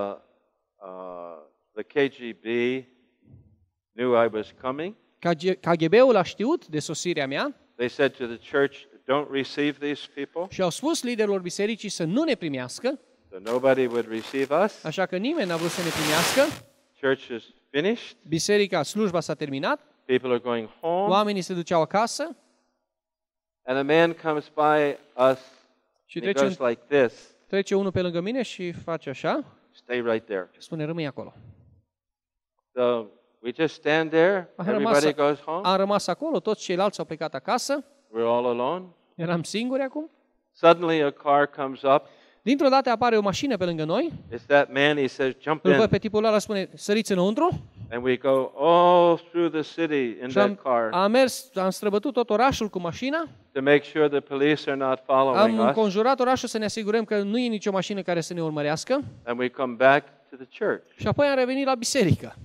the KGB knew I was coming. KGB-ul a știut de sosirea mea They said to the church, "Don't receive these people," și au spus liderilor bisericii să nu ne primească, so nobody would receive us. așa că nimeni n-a vrut să ne primească. Church is finished. Biserica, slujba s-a terminat, People are going home, oamenii se duceau acasă and a man comes by us. și And he goes like this. trece unul pe lângă mine și face așa Stay right there. și spune, rămâi acolo. So we just stand there. Everybody goes home. Am rămas acolo, toți ceilalți au plecat acasă, We're all alone. eram singuri acum. Suddenly a car comes up. Dintr-o dată apare o mașină pe lângă noi, It's that man. He says, "Jump îl văd in." pe tipul ăla, spune, săriți înăuntru. And we go all through the city in Și that car am străbătut tot orașul cu mașina, to make sure the police are not following am us. înconjurat orașul să ne asigurăm că nu e nicio mașină care să ne urmărească And we come back to the church. și apoi am revenit la biserică.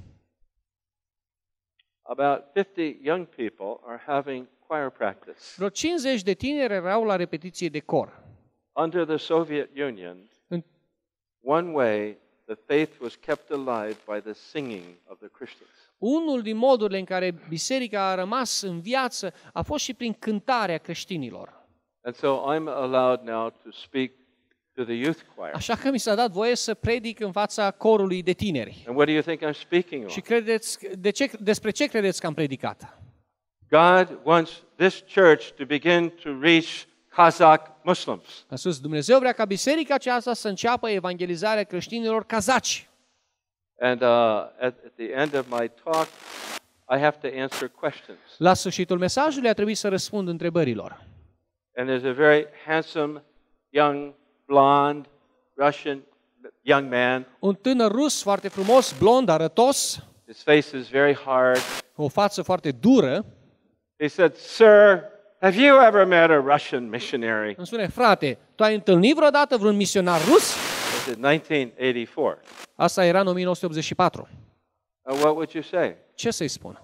About 50 young people are having choir practice. Vreo 50 de tineri erau la repetiție de cor. Under the Soviet Union, În- one way the faith was kept alive by the singing of the Christians. Unul din modurile în care biserica a rămas în viață a fost și prin cântarea creștinilor. And so I'm allowed now to speak to the youth choir. Așa că mi s-a dat voie să predic în fața corului de tineri. And what do you think I'm speaking Și on? despre ce credeți că am predicat? God wants this church to begin to reach Kazakh Muslims. Am spus, Dumnezeu vrea ca biserica aceasta să înceapă evangelizarea creștinilor kazaci. And at the end of my talk, I have to answer questions. La sfârșitul mesajului a trebuit să răspund întrebărilor. And there's a very handsome, young, blonde, Russian young man. Un tânăr rus foarte frumos, blond, arătos, His face is very hard. cu o față foarte dură, He said, "Sir, have you ever met a Russian missionary?" îmi spune, frate, tu ai întâlnit vreodată vreun misionar rus? This is 1984. Asta era în 1984. What would you say? Ce să-i spun?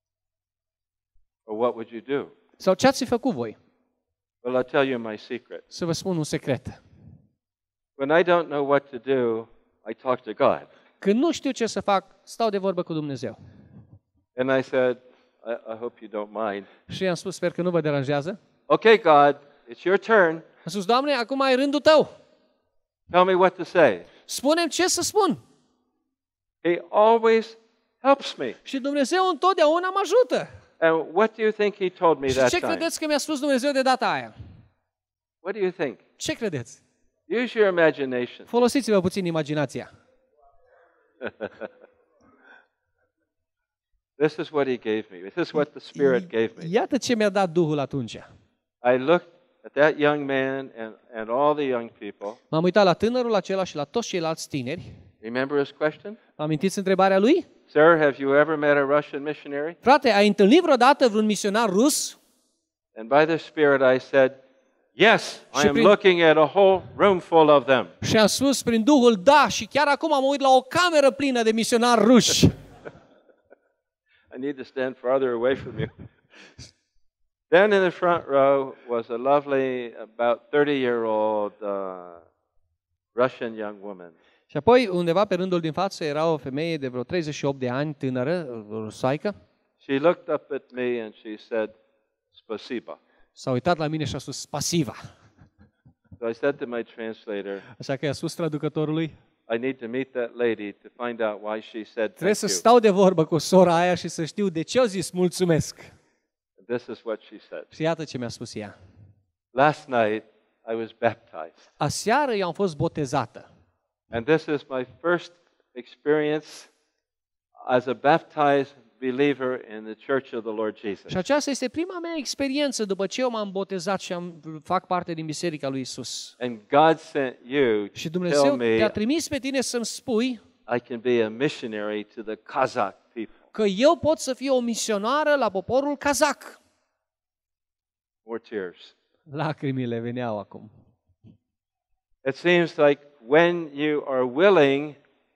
Or what would you do? Sau ce ați făcut voi? Well, I'll tell you my secret. Să vă spun un secret. When I don't know what to do, I talk to God. Când nu știu ce să fac, stau de vorbă cu Dumnezeu. And I said, I hope you don't mind. Și i-am spus, sper că nu vă deranjează. Okay, God, it's your turn. Am spus, Doamne, acum ai rândul tău. Tell me what to say. Spune-mi ce să spun. He always helps me. Și Dumnezeu întotdeauna mă ajută. And what do you think he told me Și that ce time? credeți că mi-a spus Dumnezeu de data aia? What do you think? Ce credeți? Use your imagination. Folosiți-vă puțin imaginația. This is what he gave me. This is what the Spirit gave me. Iată ce mi-a dat Duhul atunci. I looked at that young man and all the young people. M-am uitat la tânărul acela și la toți ceilalți tineri. Remember his question? Vă amintiți întrebarea lui? Sir, have you ever met a Russian missionary? Frate, ai întâlnit vreodată vreun misionar rus? And by the Spirit I said, yes, I am prin- looking at a whole room full of them. Și am spus prin Duhul, da, și chiar acum mă uit la o cameră plină de misionari ruși. I need to stand farther away from you. Then in the front row was a lovely, about 30-year-old Russian young woman. Și apoi, undeva pe rândul din față, era o femeie de vreo 38 de ani, tânără, rusaică. She looked up at me and she said, Spasiba. S-a uitat la mine și a spus, spasiva. So I said to my translator, Așa că i-a spus traducătorului, I need to meet that lady to find out why she said trebuie thank să you. stau de vorbă cu sora aia și să știu de ce au zis mulțumesc. This is what she said. Și iată ce mi-a spus ea. Last night I was baptized. Aseară eu am fost botezată. And this is my first experience as a baptized believer in the Church of the Lord Jesus. Și aceasta este prima mea experiență după ce eu m-am botezat și fac parte din Biserica lui Isus. And God sent you Și to Dumnezeu tell me te-a trimis pe tine să-mi spui I can be a missionary to the Kazakh people. că eu pot să fiu o misionară la poporul kazak. More tears. Lacrimile veneau acum. It seems like when you are willing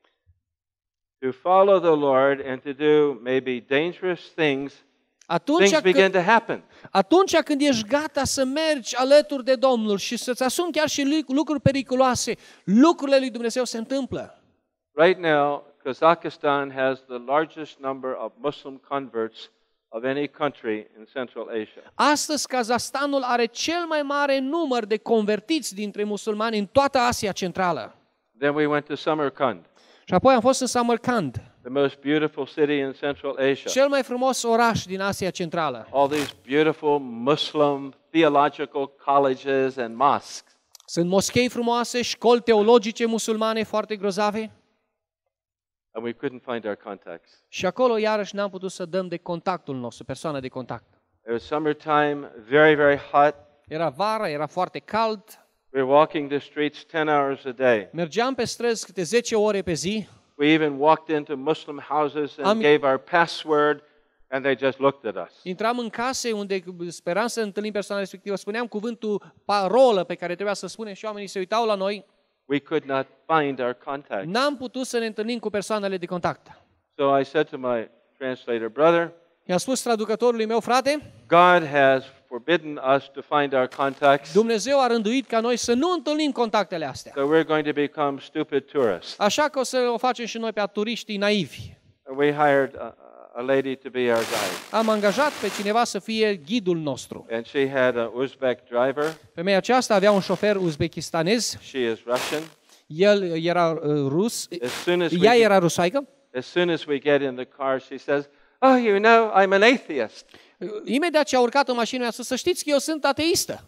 to follow the Lord and to do maybe dangerous things, things begin to happen. Atunci când ești gata să mergi alături de Domnul și să-ți asumi chiar și lucruri periculoase, lucrurile lui Dumnezeu se întâmplă. Right now, Kazakhstan has the largest number of Muslim converts of any country in Central Asia. Astăzi, Kazahstanul are cel mai mare număr de convertiți dintre musulmani în toată Asia Centrală. Then we went to Samarkand, Și apoi am fost în Samarkand, the most beautiful city in Central Asia. cel mai frumos oraș din Asia Centrală. All these beautiful Muslim theological colleges and mosques. Sunt moschei frumoase, școli teologice musulmane foarte grozave. And we couldn't find our contacts. Și acolo, iarăși, n-am putut să dăm de contactul nostru, persoana de contact. It was summertime, very, very hot. Era vară, era foarte cald. We were walking the streets 10 hours a day. Mergeam pe străzi câte 10 ore pe zi. We even walked into Muslim houses and gave our password, and they just looked at us. Intram în case unde speram să întâlnim persoana respectivă. Spuneam cuvântul parolă pe care trebuia să spunem și oamenii se uitau la noi. We could not find our contacts. N-am putut să ne întâlnim cu persoanele de contact. So I said to my translator, brother, I-am spus traducătorului meu, frate, God has forbidden us to find our contacts, Dumnezeu a rânduit ca noi să nu întâlnim contactele astea. so we're going to become stupid tourists. Așa că o să o facem și noi pe turiștii naivi. And we hired a lady to be our guide. Am angajat pe cineva să fie ghidul nostru. And she had an Uzbek driver. Femeia aceasta avea un șofer uzbekistanez, She is Russian. el era rus, ea era rusaică. As soon as we get in the car, she says, oh, you know, I'm an atheist. Imediat ce a urcat în mașină, mi-a spus, să știți că eu sunt ateistă.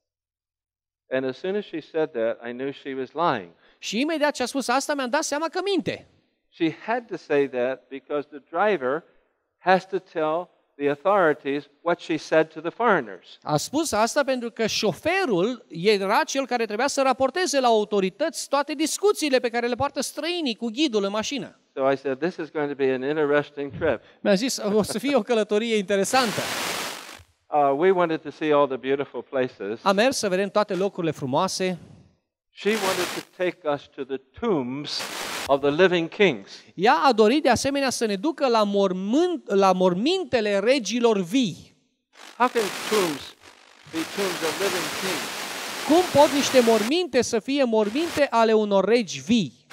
And as soon as she said that, I knew she was lying. Și imediat ce a spus asta, mi-am dat seama că minte. She had to say that because the driver has to tell the authorities what she said to the foreigners. A spus asta pentru că șoferul era cel care trebuia să raporteze la autorități toate discuțiile pe care le poartă străinii cu ghidul în mașină. So I said, this is going to be an interesting trip. Mi-a zis, o să fie o călătorie interesantă. We wanted to see all the beautiful places. Am mers să vedem toate locurile frumoase. She wanted to take us to the tombs of the living kings. Ea a dorit de asemenea să ne ducă la mormintele regilor vii. How can tombs be tombs of living kings? Cum pot niște morminte să fie morminte ale unor regi vii?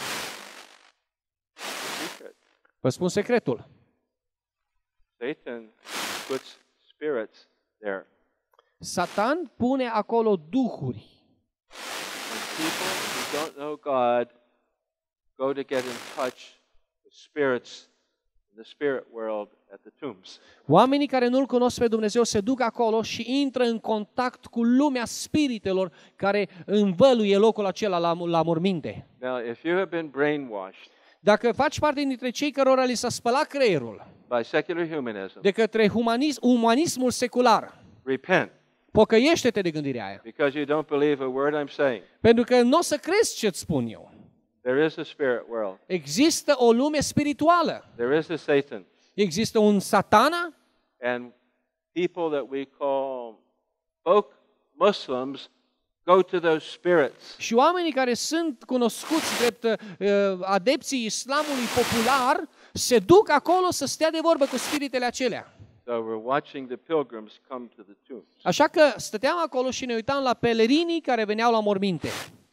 Secret. Vă spun secretul. Satan puts spirits there. Satan pune acolo duhuri. When people who don't know God go to get in touch with spirits in the spirit world at the tombs. Oamenii care nu-L cunosc pe Dumnezeu se duc acolo și intră în contact cu lumea spiritelor care învăluie locul acela la morminte. Now, if you have been brainwashed Dacă faci parte dintre cei cărora li s-a spălat creierul by secular humanism, de către umanismul secular, repent, pocăiește-te de gândirea aia. because you don't believe a word I'm saying. Pentru că nu o să crezi ce-ți spun eu. There is a spirit world. Există o lume spirituală. There is a Satan. Există un satana And people that we call folk Muslims go to those spirits. și oamenii care sunt cunoscuți drept adepții islamului popular se duc acolo să stea de vorbă cu spiritele acelea. So we're watching the pilgrims come to the tombs. Așa că stăteam acolo și ne uitam la pelerinii care veneau la morminte.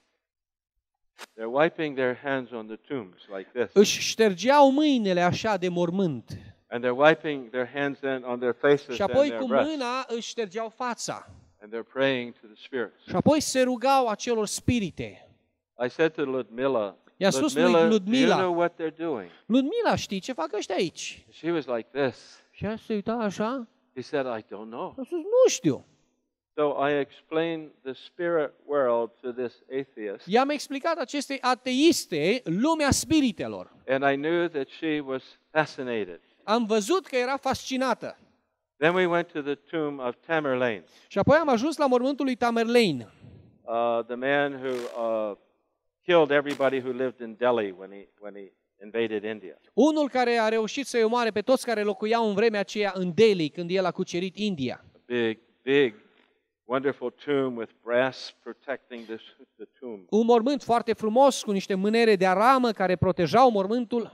They're wiping their hands on the tombs like this. Își ștergeau mâinile așa de mormânt And they're wiping their hands then on their faces și and apoi their cu breasts. mâna își ștergeau fața And they're praying to the spirits. și apoi se rugau acelor spirite. I said to Ludmilla, I-a spus lui do you Ludmila, know what they're doing? Ludmila, știi ce fac ăștia aici? She was like this. Și ea se uita așa He said, I don't know. și a spus, nu știu. So I explained the spirit world to this atheist, I-am explicat acestei ateiste lumea spiritelor. and I knew that she was fascinated. Am văzut că era fascinată. Then we went to the tomb of Tamerlane, Și apoi am ajuns la mormântul lui Tamerlane, the man who killed everybody who lived in Delhi when he invaded India. unul care a reușit să-i omoare pe toți care locuiau în vremea aceea în Delhi, când el a cucerit India. A big, wonderful tomb with brass protecting the tomb. Un mormânt foarte frumos, cu niște mânere de aramă care protejau mormântul.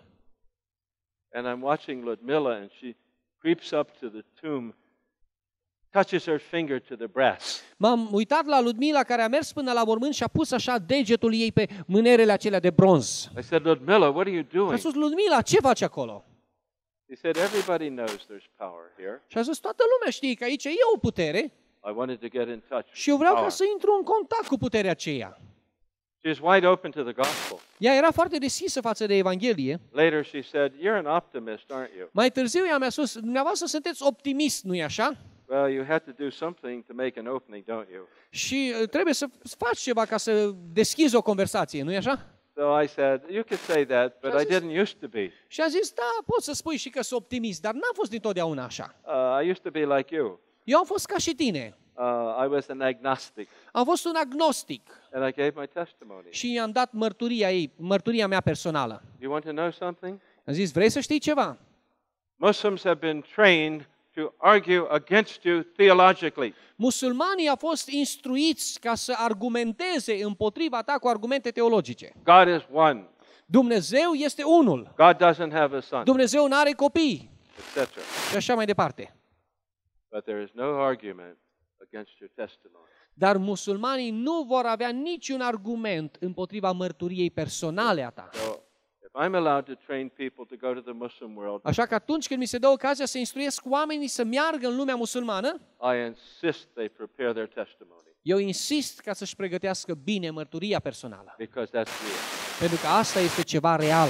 And I'm watching Ludmilla, and she creeps up to the tomb, touches her finger to the brass. M-am uitat la Ludmila care a mers până la mormânt și a pus așa degetul ei pe mânerele acelea de bronz. I said, Ludmilla, what are you Și a doing? spus, Ludmila, ce faci acolo? He said, everybody knows there's power here. Și a zis, toată lumea știe că aici e o putere I wanted to get in touch și eu with vreau ca power. să intru în contact cu puterea aceea. She was wide open to the gospel. Ea era foarte deschisă față de Evanghelie. Later she said, you're an optimist, aren't you? Mai târziu ea mi-a spus, dumneavoastră sunteți optimist, nu-i așa? Well, you have to do something to make an opening, don't you? Și trebuie să faci ceva ca să deschizi o conversație, nu-i așa? So I said, you could say that, but I didn't used to be. Și a zis, da, poți să spui și că sunt optimist, dar n-am fost dintotdeauna așa. I used to be like you. Eu am fost ca și tine. I was an agnostic, Am fost un agnostic and I gave my testimony. și i-am dat mărturia mea personală. You want to know something? Am zis, vrei să știi ceva? Muslims have been trained to argue against you theologically. Musulmanii au fost instruiți ca să argumenteze împotriva ta cu argumente teologice. God is one. Dumnezeu este unul. God doesn't have a son, Dumnezeu nu are copii. etc. Și așa mai departe. But there is no argument against your testimony. Dar musulmanii nu vor avea niciun argument împotriva mărturiei personale a ta. So if I'm allowed to train people to go to the Muslim world, Așa că atunci când mi se dă ocazia să instruiesc oamenii să meargă în lumea musulmană, I insist they prepare their testimony, eu insist ca să-și pregătească bine mărturia personală. because that's real. Pentru că asta este ceva real.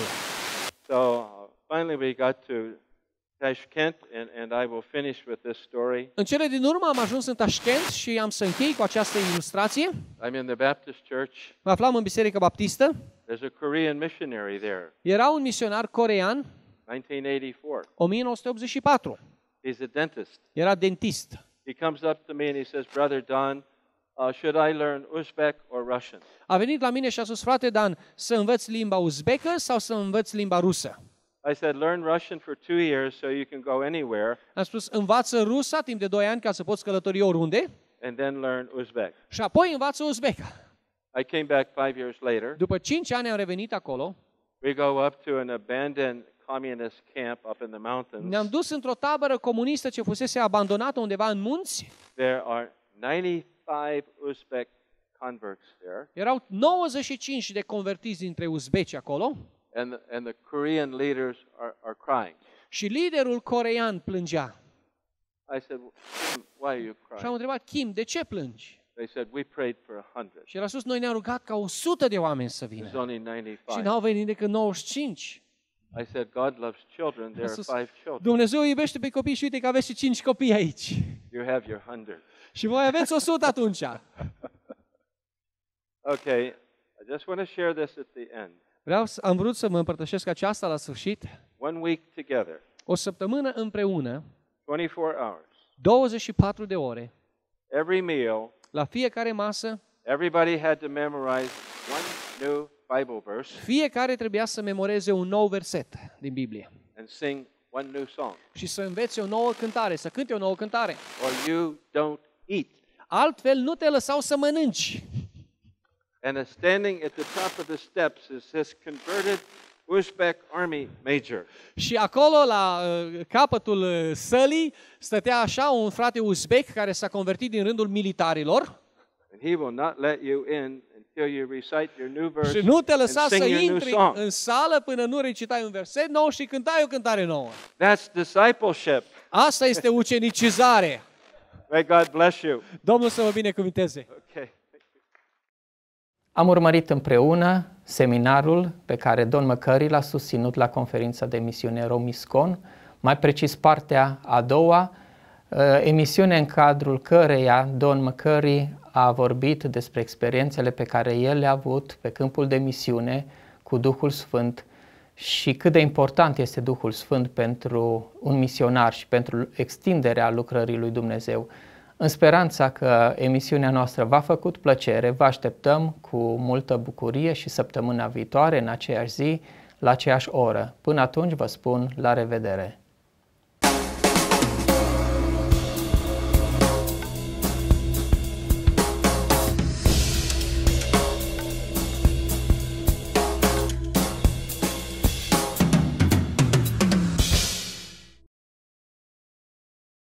So finally we got to Tashkent, and I will finish with this story. În cele din urmă am ajuns în Tashkent și am să închei cu această ilustrație. I'm in the Baptist church. Mă aflam în Biserica Baptistă. There's a Korean missionary there, Era un misionar corean, 1984. 1984. He's a dentist. Era dentist. He comes up to me and he says, Brother Don, should I learn Uzbek or Russian? A venit la mine și a spus, frate Dan, să învăț limba uzbecă sau să învăț limba rusă? I said, learn Russian for 2 years so you can go anywhere, Am spus, învață rusa timp de 2 ani ca să poți călători oriunde and then learn Uzbek. și apoi învață uzbecă. I came back 5 years later. După 5 ani am revenit acolo, We go up to an abandoned communist camp up in the mountains. ne-am dus într-o tabără comunistă ce fusese abandonată undeva în munți. There are 95 Uzbek converts there, Erau 95 de convertiți dintre uzbeci acolo and the Korean leaders are crying. și liderul corean plângea. I said, why are you Și am crying? întrebat, Kim, de ce plângi? They said, we prayed for 100. Și el a spus, noi ne-am rugat ca 100 de oameni să There's vină. only Și 95. n-au venit decât 95. I said, God loves children. There are 5 children. Dumnezeu iubește pe copii și uite că aveți și 5 copii aici. You have your 100. Și voi aveți 100 atunci. Okay, I just want to share this at the end. Am vrut să mă împărtășesc aceasta la sfârșit. 1 week together, O săptămână împreună, 24 hours. 24 de ore, Every meal, la fiecare masă, everybody had to memorize one new Bible verse fiecare trebuia să memoreze un nou verset din Biblie and sing one new song, și să învețe o nouă cântare, să cânte o nouă cântare. or you don't eat. Altfel nu te lăsau să mănânci. And standing at the top of the steps is this converted Uzbek army major. Și acolo, la capătul sălii, stătea așa un frate uzbek care s-a convertit din rândul militarilor. And he will not let you in until you recite your new verse Și nu te and lăsa sing să your new intri song. în sală până nu recitai un verset nou și cântai o cântare nouă. That's discipleship. Asta este ucenicizare. May God bless you. Domnul să vă binecuvinteze. Okay. Am urmărit împreună seminarul pe care Don McCurry l-a susținut la conferința de misiune Romiscon, mai precis partea a doua, emisiune în cadrul căreia Don McCurry a vorbit despre experiențele pe care el le-a avut pe câmpul de misiune cu Duhul Sfânt și cât de important este Duhul Sfânt pentru un misionar și pentru extinderea lucrării lui Dumnezeu. În speranța că emisiunea noastră v-a făcut plăcere, vă așteptăm cu multă bucurie și săptămâna viitoare, în aceeași zi, la aceeași oră. Până atunci vă spun la revedere!